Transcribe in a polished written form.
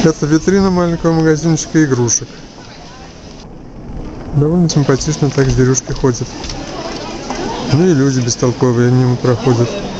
Это витрина маленького магазинчика игрушек. Довольно симпатично так зверюшки ходят. Ну и люди бестолковые мимо проходят.